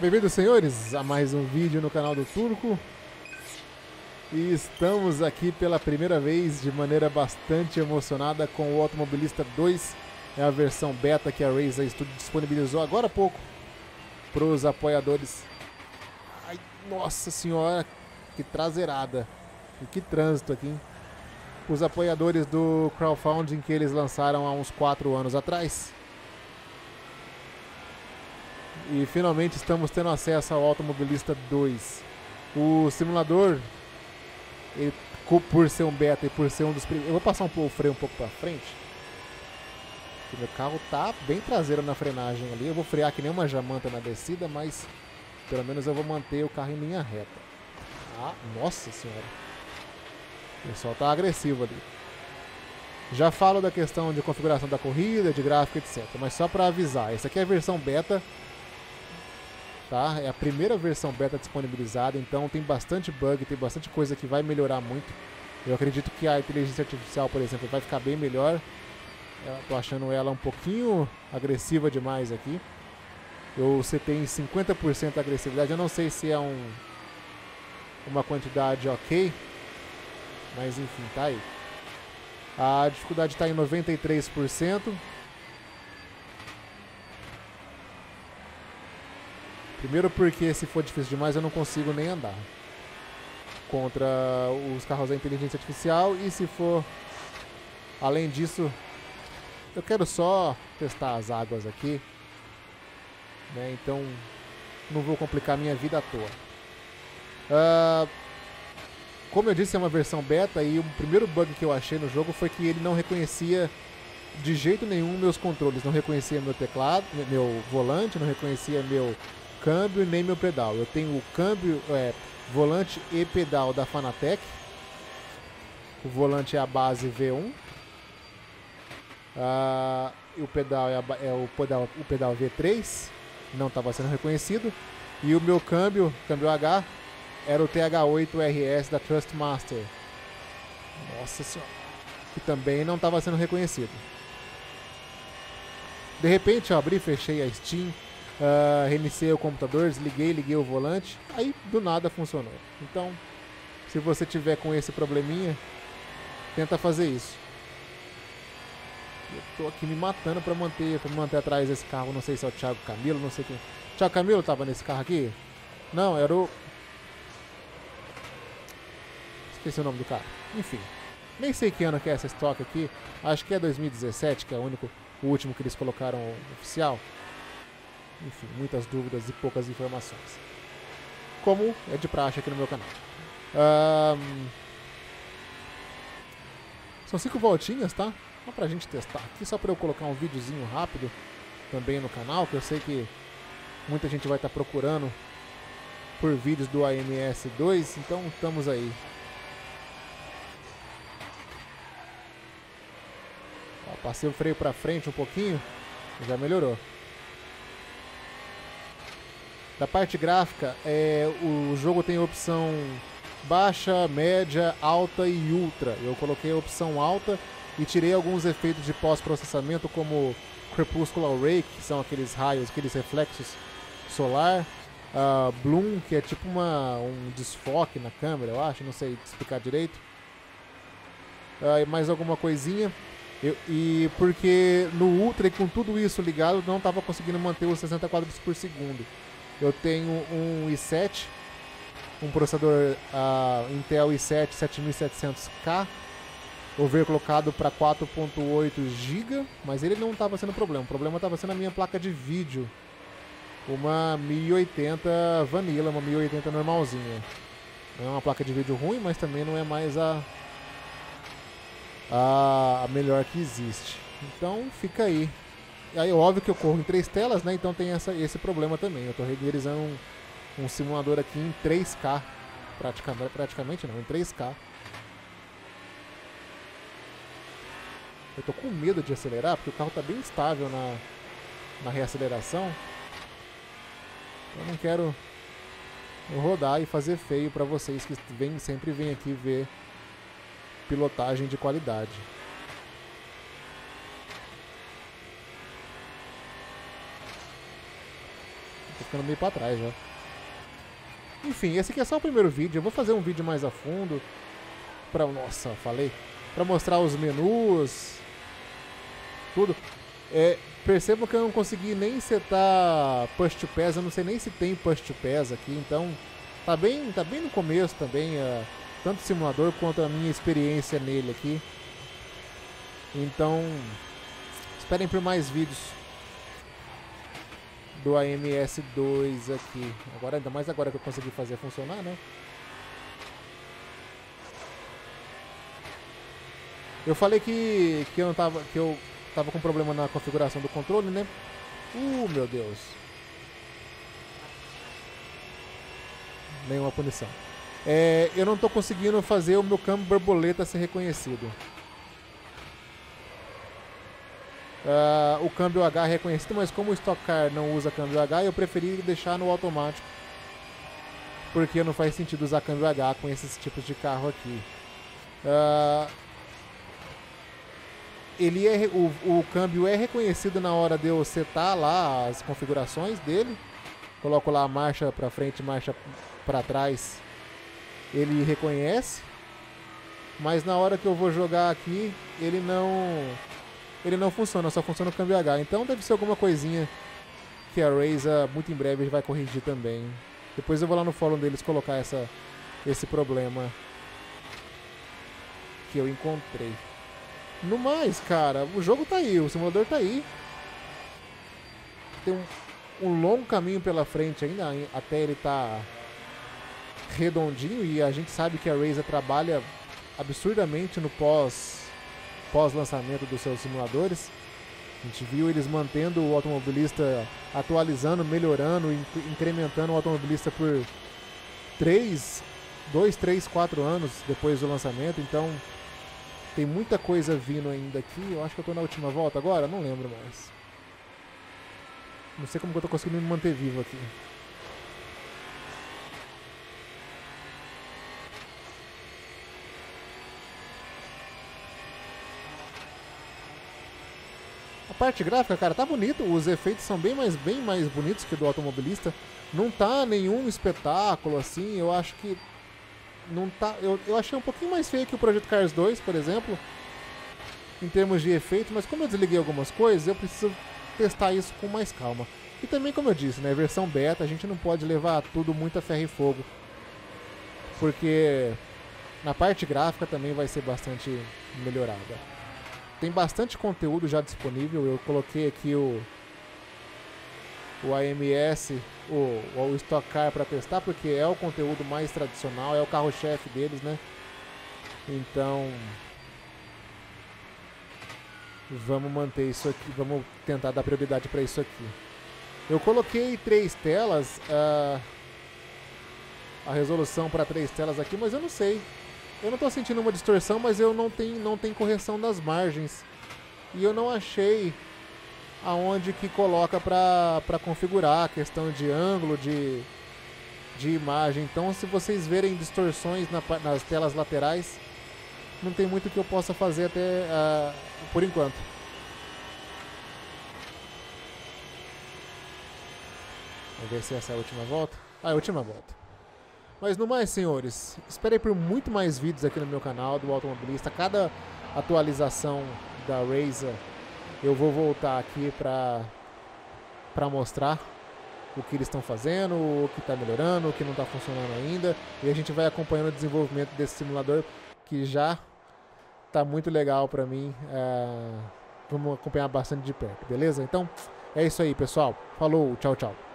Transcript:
Bem-vindos, senhores, a mais um vídeo no canal do Turco. E estamos aqui pela primeira vez de maneira bastante emocionada com o Automobilista 2. É a versão beta que a Razer Studio disponibilizou agora há pouco para os apoiadores. Ai, nossa senhora, que traseirada. E que trânsito aqui, hein? Os apoiadores do crowdfunding que eles lançaram há uns 4 anos atrás. E finalmente estamos tendo acesso ao Automobilista 2. O simulador, ele, por ser um beta e por ser um dos primeiros... Eu vou passar o freio um pouco para frente. Porque meu carro tá bem traseiro na frenagem ali. Eu vou frear que nem uma jamanta na descida, mas pelo menos eu vou manter o carro em linha reta. Ah, nossa senhora. O pessoal tá agressivo ali. Já falo da questão de configuração da corrida, de gráfico, etc. Mas só para avisar, essa aqui é a versão beta. Tá? É a primeira versão beta disponibilizada, então tem bastante bug, tem bastante coisa que vai melhorar muito. Eu acredito que a inteligência artificial, por exemplo, vai ficar bem melhor. Eu tô achando ela um pouquinho agressiva demais aqui. Eu setei em 50% agressividade, eu não sei se é uma quantidade ok, mas enfim, tá aí. A dificuldade está em 93%. Primeiro porque se for difícil demais eu não consigo nem andar contra os carros da inteligência artificial. E se for além disso, eu quero só testar as águas aqui, né? Então não vou complicar minha vida à toa. Como eu disse, é uma versão beta e o primeiro bug que eu achei no jogo foi que ele não reconhecia de jeito nenhum meus controles. Não reconhecia meu teclado, meu volante, não reconhecia meu câmbio nem meu pedal. Eu tenho o câmbio, volante e pedal da Fanatec. O volante é a base V1. E o pedal é o pedal V3. Não estava sendo reconhecido. E o meu câmbio H, era o TH8 RS da Trustmaster. Nossa senhora. Que também não estava sendo reconhecido. De repente eu abri, fechei a Steam. Reiniciei o computador, liguei o volante, aí do nada funcionou. Então, se você tiver com esse probleminha, tenta fazer isso. Eu tô aqui me matando pra manter atrás desse carro. Não sei se é o Thiago Camilo, não sei quem. Thiago Camilo tava nesse carro aqui? Não, era o... Esqueci o nome do carro. Enfim, nem sei que ano que é essa estoque aqui. Acho que é 2017, que é o último que eles colocaram oficial. Enfim, muitas dúvidas e poucas informações, como é de praxe aqui no meu canal. São 5 voltinhas, tá? Só pra gente testar aqui, só pra eu colocar um videozinho rápido também no canal, que eu sei que muita gente vai estar procurando por vídeos do AMS 2, então estamos aí. Passei o freio pra frente um pouquinho, já melhorou. Da parte gráfica, o jogo tem a opção baixa, média, alta e ultra. Eu coloquei a opção alta e tirei alguns efeitos de pós-processamento, como Crepuscular Ray, que são aqueles raios, aqueles reflexos solar. Bloom, que é tipo um desfoque na câmera, eu acho, não sei explicar direito. E mais alguma coisinha. E porque no Ultra e com tudo isso ligado, não estava conseguindo manter os 60 quadros por segundo. Eu tenho um i7, um processador Intel i7 7700K, overclockado para 4.8 GB, mas ele não estava sendo problema. O problema estava sendo a minha placa de vídeo, uma 1080 Vanilla, uma 1080 normalzinha. Não é uma placa de vídeo ruim, mas também não é mais a melhor que existe. Então fica aí. Aí óbvio que eu corro em 3 telas, né? Então tem esse problema também. Eu estou renderizando um simulador aqui em 3K. Praticamente não, em 3K. Eu tô com medo de acelerar, porque o carro está bem estável na reaceleração. Eu não quero rodar e fazer feio para vocês que sempre vêm aqui ver pilotagem de qualidade. Tô ficando meio pra trás já. Enfim, esse aqui é só o primeiro vídeo. Eu vou fazer um vídeo mais a fundo. Nossa, falei. Pra mostrar os menus. Tudo. Percebam que eu não consegui nem setar Push to Pass. Eu não sei nem se tem Push to Pass aqui. Então, tá bem no começo também. Tanto o simulador quanto a minha experiência nele aqui. Então, esperem por mais vídeos do AMS2 aqui. Agora, ainda mais agora que eu consegui fazer funcionar, né? Eu falei que eu tava com problema na configuração do controle, né? Meu Deus. Nenhuma punição. Eu não tô conseguindo fazer o meu câmbio borboleta ser reconhecido. O câmbio H é reconhecido, mas como o Stock Car não usa câmbio H, eu preferi deixar no automático. Porque não faz sentido usar câmbio H com esses tipos de carro aqui. O câmbio é reconhecido na hora de eu setar lá as configurações dele. Coloco lá a marcha para frente, marcha para trás. Ele reconhece. Mas na hora que eu vou jogar aqui, ele não funciona, só funciona o câmbio H. Então deve ser alguma coisinha que a Razer muito em breve vai corrigir também. Depois eu vou lá no fórum deles colocar esse problema que eu encontrei. No mais, cara, o jogo tá aí, o simulador tá aí. Tem um longo caminho pela frente ainda, até ele tá redondinho. E a gente sabe que a Razer trabalha absurdamente no pós-lançamento dos seus simuladores. A gente viu eles mantendo o automobilista, atualizando, melhorando, incrementando o automobilista por 2, 3, 4 anos depois do lançamento. Então tem muita coisa vindo ainda aqui. Eu acho que eu tô na última volta agora, não lembro mais. Não sei como que eu tô conseguindo me manter vivo aqui. A parte gráfica, cara, tá bonito. Os efeitos são bem mais bonitos que o do automobilista. Não tá nenhum espetáculo assim. Eu acho que não tá. Eu achei um pouquinho mais feio que o Project Cars 2, por exemplo, em termos de efeito. Mas como eu desliguei algumas coisas, eu preciso testar isso com mais calma. E também, como eu disse, né, versão beta, a gente não pode levar tudo muito a ferro e fogo, porque na parte gráfica também vai ser bastante melhorada. Tem bastante conteúdo já disponível. Eu coloquei aqui o AMS, o Stock Car para testar, porque é o conteúdo mais tradicional, é o carro-chefe deles, né? Então vamos manter isso aqui, vamos tentar dar prioridade para isso aqui. Eu coloquei 3 telas, a resolução para 3 telas aqui, mas eu não sei. Eu não estou sentindo uma distorção, mas eu não tem correção das margens. E eu não achei aonde que coloca para configurar a questão de ângulo, de imagem. Então, se vocês verem distorções nas telas laterais, não tem muito que eu possa fazer até por enquanto. Vamos ver se essa é a última volta. É a última volta. Mas no mais, senhores, esperem por muito mais vídeos aqui no meu canal do Automobilista. Cada atualização da Razer eu vou voltar aqui para mostrar o que eles estão fazendo, o que está melhorando, o que não está funcionando ainda. E a gente vai acompanhando o desenvolvimento desse simulador, que já está muito legal para mim. Vamos acompanhar bastante de perto, beleza? Então é isso aí, pessoal. Falou, tchau, tchau.